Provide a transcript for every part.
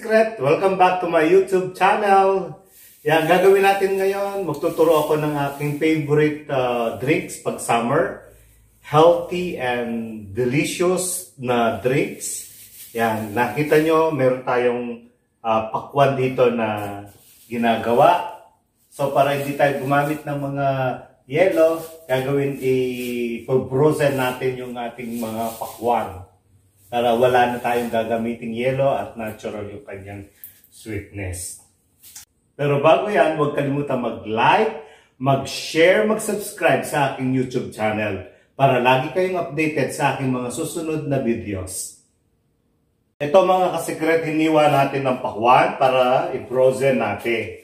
ka-secret! Welcome back to my YouTube channel! Yan, gagawin natin ngayon, magtuturo ako ng aking favorite drinks pag summer. Healthy and delicious na drinks. Yan, nakita nyo, meron tayong pakwan dito na ginagawa. So para hindi tayo gumamit ng mga yelo, gagawin i-frozen natin yung ating mga pakwan. Para wala na tayong gagamiting yelo at natural yung kanyang sweetness. Pero bago yan, huwag kalimutan mag-like, mag-share, mag-subscribe sa aking YouTube channel para lagi kayong updated sa aking mga susunod na videos. Ito mga kasekret, hiniwa natin ng pakwan para i-frozen natin.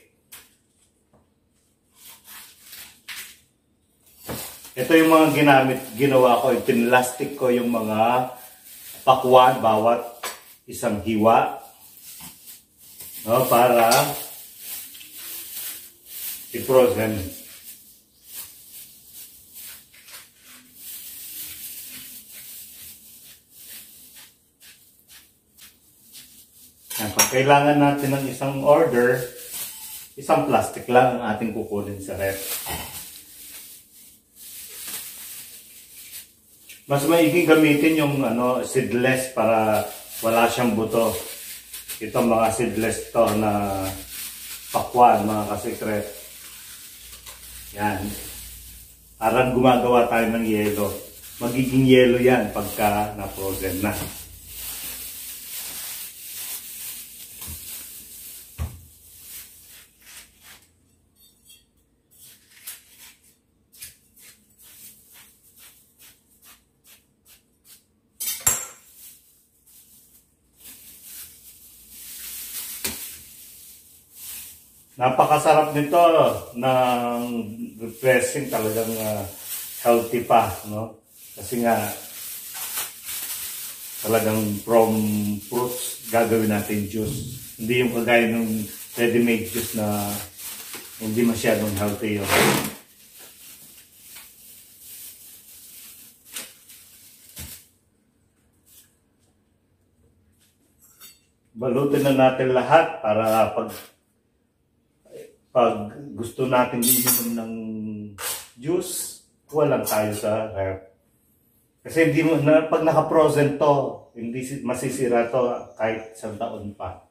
Ito yung mga ginawa ko, pinlastic ko yung mga pakwan bawat isang hiwa, no, para i-frozen. Pag kailangan natin ng isang order, isang plastic lang ang ating kukunin sa ref. Mas maiging gamitin yung seedless para wala siyang buto. Ito mga seedless to na pakwan, mga kasekret. Yan. Parang gumagawa tayo ng yelo. Magiging yelo yan pagka na-frozen na. Napakasarap nito ng refreshing, talagang healthy pa, no? Kasi nga talagang from fruits gagawin natin juice. Hindi yung kagaya ng ready-made juice na hindi masyadong healthy yun. Balutin na natin lahat para pag gusto natin inom ng juice, walang tayo sa ref. Kasi hindi mo pag naka-frozen to, hindi masisira to kahit isang taon pa.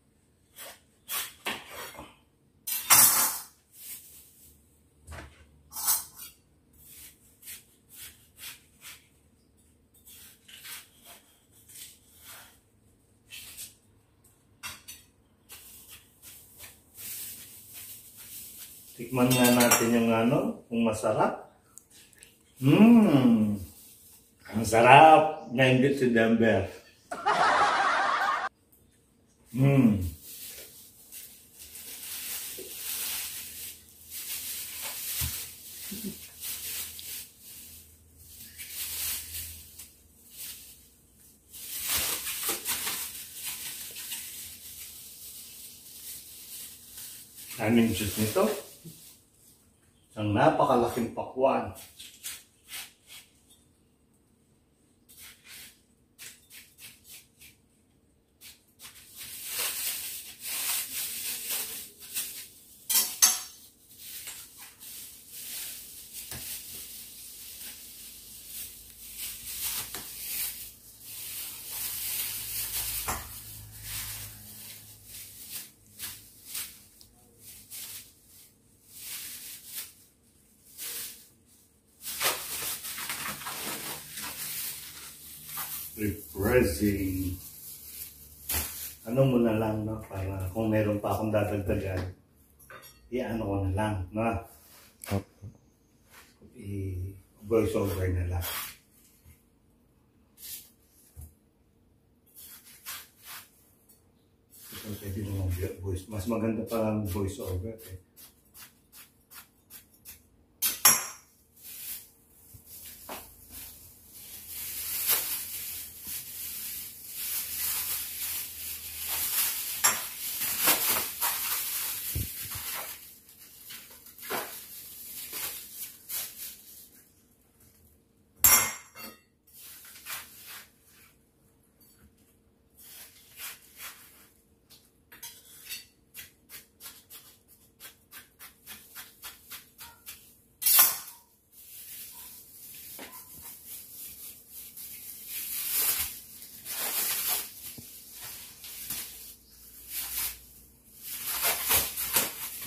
Tikman nga natin yung kung masarap. Ang sarap na hindi si Denver. Aming juice nito. Ang napakalaking pakwan. Refreshing. Ano mo na lang, no? Para kung meron pa akong dadagdagan, i-ano ko na lang, no? I-voice over na lang. Ito pwede naman voice. Mas maganda pa ang voice over, eh.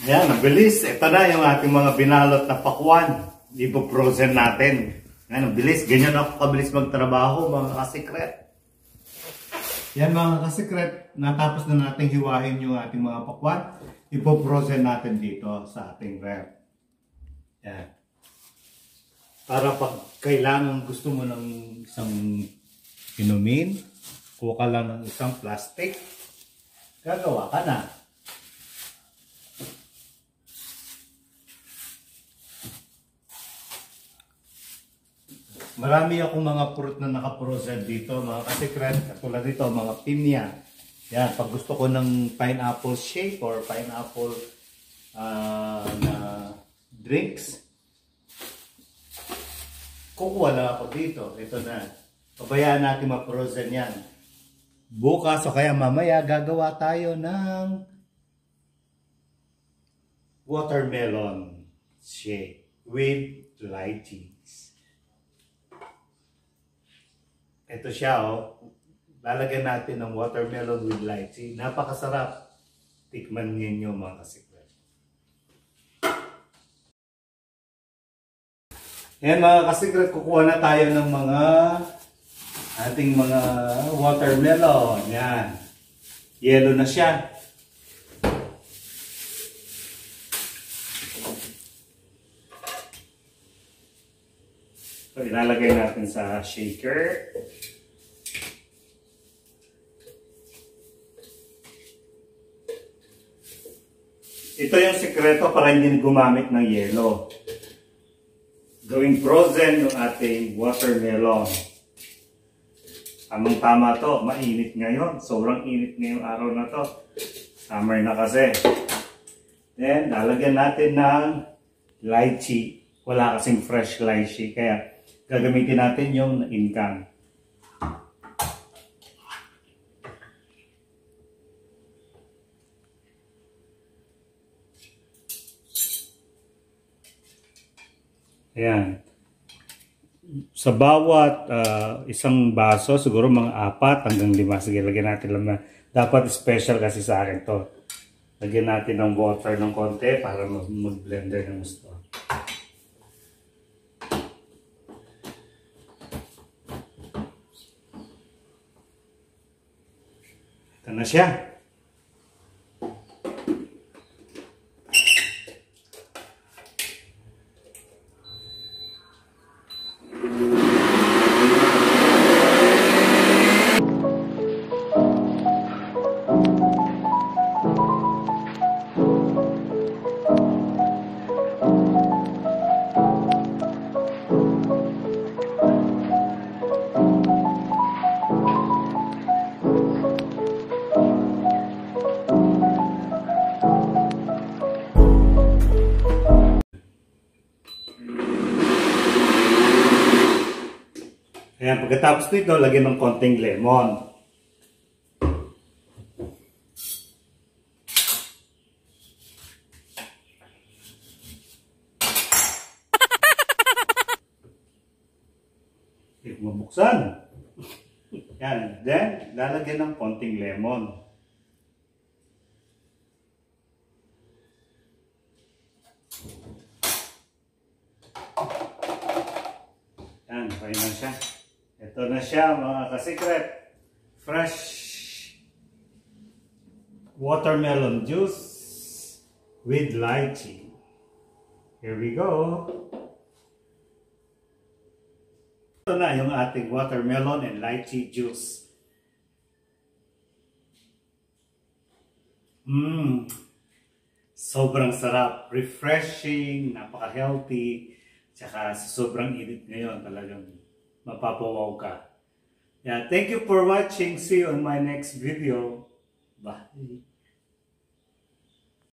Ayan, nabilis. Ito na yung ating mga binalot na pakwan. Ipo-frozen natin. Ayan, nabilis. Ganyan ako kabilis magtrabaho, mga kasikret. Yan mga kasikret, natapos na nating hiwahin yung ating mga pakwan. Ipo-frozen natin dito sa ating ref. Yan. Para pag kailangan gusto mo ng isang inumin, kuha ka lang ng isang plastic, gagawa ka na. Marami akong mga fruit na naka-frozen dito, mga kasikret. Katulad dito, mga pinya. Yan, pag gusto ko ng pineapple shake or pineapple na drinks, kukuha lang ako dito. Ito na. Pabayaan natin ma-frozen yan. Bukas o kaya mamaya gagawa tayo ng watermelon shake with lychee. Ito siya, oh. Lalagyan natin ng watermelon with lychee. Napakasarap. Tikman ninyo mga kasikret. Ayan mga kasikret, kukuha na tayo ng mga ating mga watermelon. Yan. Yellow na siya. So, ilalagay natin sa shaker. Ito yung sikreto para hindi gumamit ng yelo. Gawing frozen yung ating watermelon. Tamang-tama to. Mainit ngayon. Sobrang init ngayong araw na to. Summer na kasi. Then, lalagyan natin ng lychee. Wala kasing fresh lychee. Kaya, gagamitin natin yung incang. Ayan. Sa bawat isang baso, siguro mga 4 hanggang 5. Sige, lagyan natin lang. Dapat special kasi sa akin to. Lagyan natin ng water ng konti para mag-blender ng gusto. Ito na siya. Ayan, pagkatapos nito, lagyan ng konting lemon. Hindi ko mabuksan. Yan, then, lalagyan ng konting lemon. Yan, okay na siya. Ito na siya mga kasikret. Fresh watermelon juice with lychee. Here we go. Ito na yung ating watermelon and lychee juice. Sobrang sarap. Refreshing, napaka-healthy. Tsaka sobrang init ngayon talagang mapapawaw ka. Yeah, thank you for watching. See you on my next video. Bye.